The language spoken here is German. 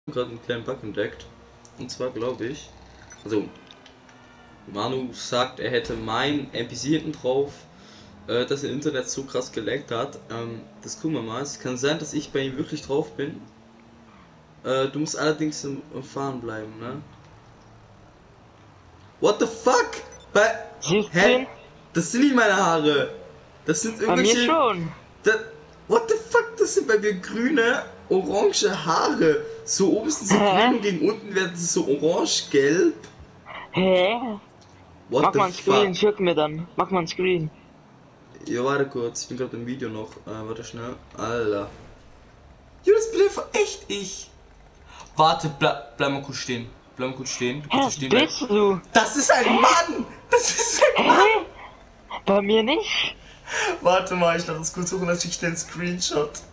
Gerade einen kleinen Bug entdeckt. Und zwar glaube ich, also Manu sagt, er hätte mein NPC hinten drauf, dass das Internet so krass geleckt hat. Das gucken wir mal. Es kann sein, dass ich bei ihm wirklich drauf bin. Du musst allerdings im Fahren bleiben, ne? What the fuck? Siehst du Hä? ihn? Das sind nicht meine Haare. Das sind Bei mir irgendwelche. schon. Da, what the fuck? Das sind bei mir grüne, orange Haare. So oben sind sie grün und gegen unten werden sie so orange-gelb. Hä? What Mach the mal ein Screen, fuck? schick mir dann. Mach mal ein Screen. Ja, warte kurz. Ich bin gerade im Video noch. Warte schnell. Alter. Jo, das bin einfach echt ich. Warte, bleib mal kurz stehen. Bleib mal kurz stehen. Du Hä, kannst das hier stehen bleiben. bist du? Das ist ein Mann! Das ist ein Mann! Hä? Bei mir nicht? Warte mal, ich lasse es kurz suchen, dann schicke ich dir einen Screenshot.